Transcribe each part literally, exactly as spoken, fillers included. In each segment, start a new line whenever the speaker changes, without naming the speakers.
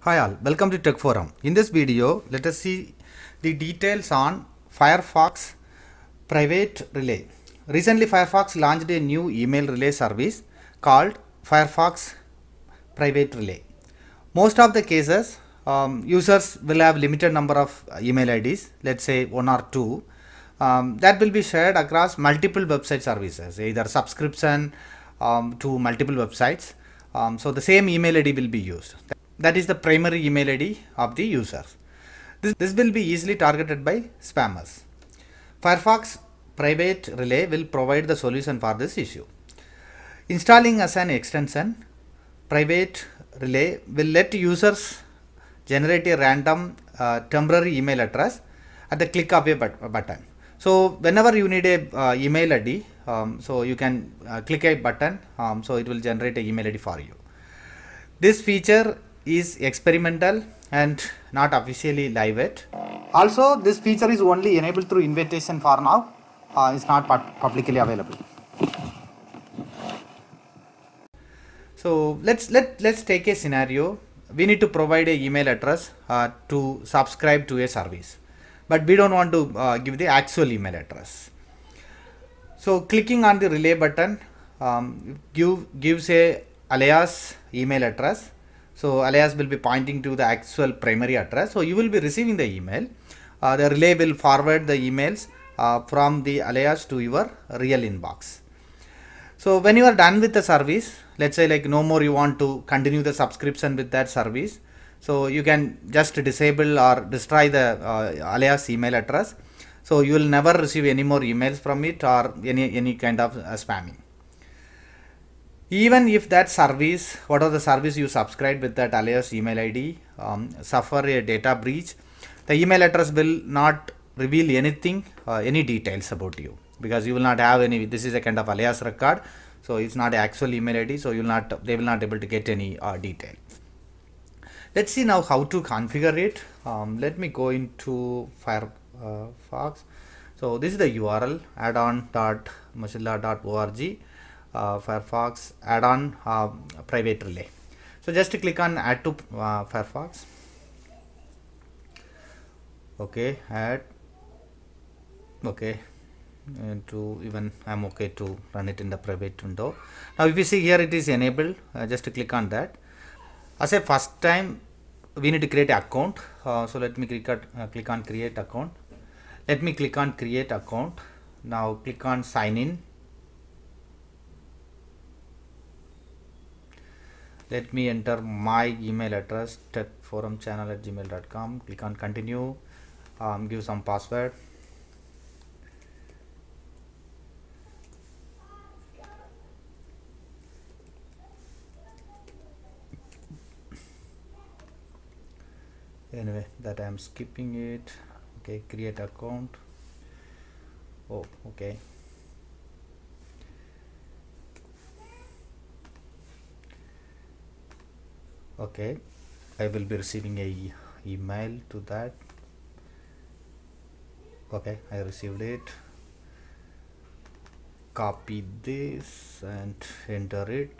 Hi all, welcome to Tech Forum. In this video, let us see the details on Firefox Private Relay. Recently, Firefox launched a new email relay service called Firefox Private Relay. Most of the cases, um, users will have limited number of email I Ds, let's say one or two, um, that will be shared across multiple website services, either subscription um, to multiple websites. Um, so the same email I D will be used. That is the primary email I D of the users. This, this will be easily targeted by spammers. Firefox Private Relay will provide the solution for this issue. Installing as an extension, Private Relay will let users generate a random uh, temporary email address at the click of a but button. So whenever you need a uh, email I D, um, so you can uh, click a button, um, so it will generate a email I D for you. This feature is experimental and not officially live yet. Also, this feature is only enabled through invitation for now. Uh, it's not publicly available. So let's let let's take a scenario. We need to provide a email address uh, to subscribe to a service, but we don't want to uh, give the actual email address. So clicking on the relay button um, give gives a alias email address. So alias will be pointing to the actual primary address. So you will be receiving the email. Uh, the relay will forward the emails uh, from the alias to your real inbox. So when you are done with the service, let's say like no more you want to continue the subscription with that service. So you can just disable or destroy the uh, alias email address. So you will never receive any more emails from it or any, any kind of uh, spamming. Even if that service, whatever the service you subscribe with that alias email I D, um, suffer a data breach, the email address will not reveal anything, uh, any details about you, because you will not have any. This is a kind of alias record, so it's not an actual email I D, so you will not, they will not able to get any uh, detail. Let's see now how to configure it. Um, let me go into Firefox. So this is the U R L addon dot mozilla dot org. Uh, Firefox add-on uh, private relay. So just to click on add to uh, Firefox. Okay, add. Okay, and to even I'm okay to run it in the private window. Now if you see here, it is enabled. Uh, just to click on that. As a first time, we need to create an account. Uh, so let me click on, uh, click on create account. Let me click on create account. Now click on sign in. Let me enter my email address, techforumchannel at gmail dot com. Click on continue. Um, give some password. Anyway, that I am skipping it. Okay, create account. Oh, okay. Okay, I will be receiving a email to that. Okay, I received it. Copy this and enter it.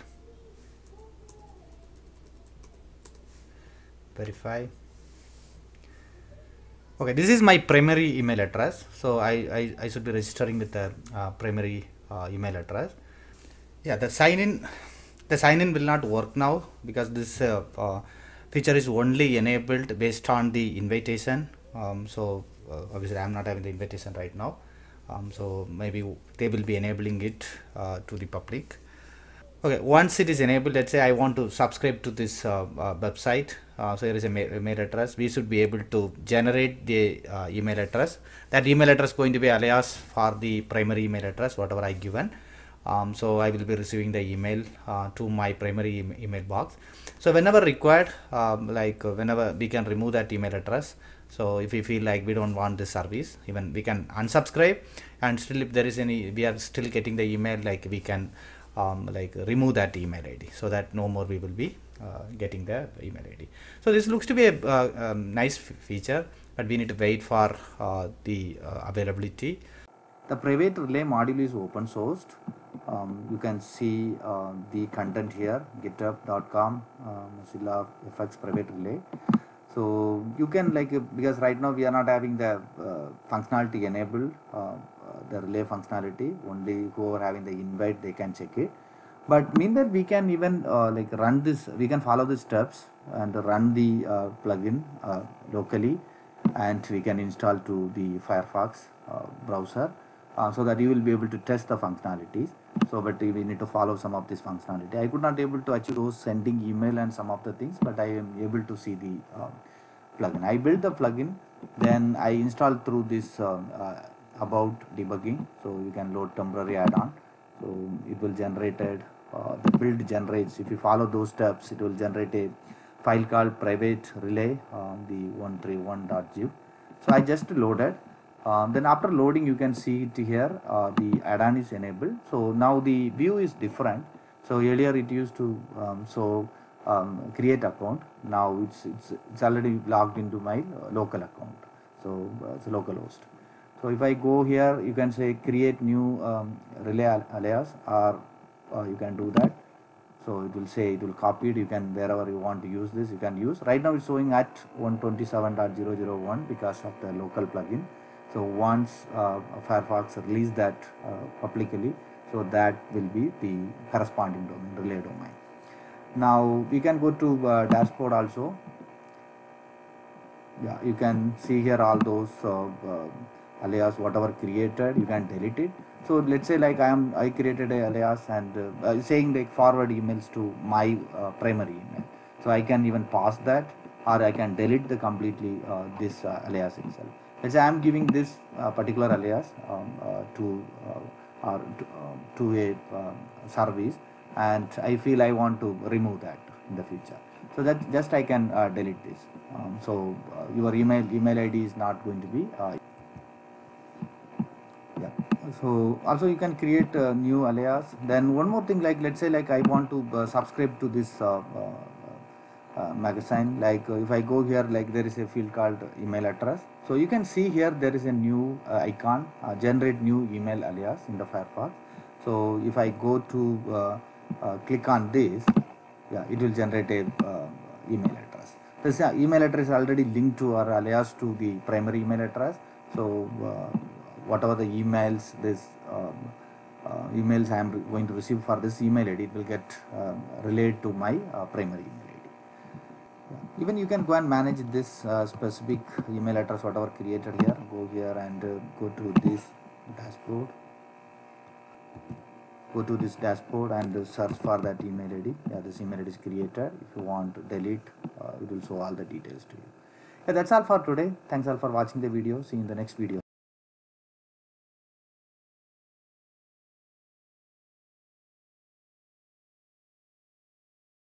Verify. Okay, this is my primary email address. So I, I, I should be registering with the uh, primary uh, email address. Yeah, the sign in. The sign in will not work now because this uh, uh, feature is only enabled based on the invitation. Um, so uh, obviously I am not having the invitation right now. Um, so maybe they will be enabling it uh, to the public. Okay, once it is enabled, let's say I want to subscribe to this uh, uh, website. Uh, so here is a email address. We should be able to generate the uh, email address. That email address going to be alias for the primary email address, whatever I given. Um, so I will be receiving the email uh, to my primary e email box. So whenever required, um, like uh, whenever we can remove that email address. So if we feel like we don't want this service, even we can unsubscribe, and still if there is any, we are still getting the email, like we can um, like remove that email I D, so that no more we will be uh, getting the email I D. So this looks to be a uh, um, nice feature, but we need to wait for uh, the uh, availability. The private relay module is open sourced. Um, you can see uh, the content here, github dot com, uh, Mozilla Firefox Private Relay. So you can like uh, because right now we are not having the uh, functionality enabled, uh, uh, the relay functionality. Only whoever having the invite they can check it. But meanwhile we can even uh, like run this. We can follow the steps and run the uh, plugin uh, locally, and we can install to the Firefox uh, browser. Uh, so that you will be able to test the functionalities. So but we need to follow some of this functionality. I could not able to achieve those sending email and some of the things, but I am able to see the uh, plugin. I built the plugin, then I installed through this uh, uh, about debugging. So you can load temporary add-on. So it will generate uh, the build generates. If you follow those steps, it will generate a file called private relay on the one thirty-one dot zip. So I just loaded. Um, then after loading, you can see it here, uh, the add-on is enabled. So now the view is different. So earlier it used to um, so um, create account. Now it's, it's it's already logged into my uh, local account. So uh, it's a local host. So if I go here, you can say create new um, relay alias, or uh, you can do that. So it will say, it will copy it. You can, wherever you want to use this, you can use. Right now it's showing at one twenty-seven dot zero zero one because of the local plugin. So once uh, Firefox release that uh, publicly, so that will be the corresponding domain, relay domain. Now we can go to uh, dashboard also. Yeah, you can see here all those uh, uh, alias whatever created, you can delete it. So let's say like I am I created a alias and uh, uh, saying like forward emails to my uh, primary email. So I can even pass that, or I can delete the completely uh, this uh, alias itself. Let's say I am giving this uh, particular alias um, uh, to uh, or to, uh, to a uh, service, and I feel I want to remove that in the future. So that just I can uh, delete this. Um, so uh, your email email I D is not going to be. Uh, yeah. So also you can create a new alias. Then one more thing, like let's say like I want to uh, subscribe to this uh, uh, uh, magazine. Like uh, if I go here, like there is a field called email address. So you can see here there is a new uh, icon, uh, generate new email alias in the Firefox. So if I go to uh, uh, click on this, yeah, it will generate a uh, email address. This uh, email address is already linked to our alias to the primary email address. So uh, whatever the emails this um, uh, emails I am going to receive for this email I D, it will get uh, relayed to my uh, primary email I D. Yeah. Even you can go and manage this uh, specific email address whatever created here. Go here and uh, go to this dashboard. Go to this dashboard and search for that email I D. Yeah, this email I D is created. If you want to delete, uh, it will show all the details to you. Yeah, that's all for today. Thanks all for watching the video. See you in the next video.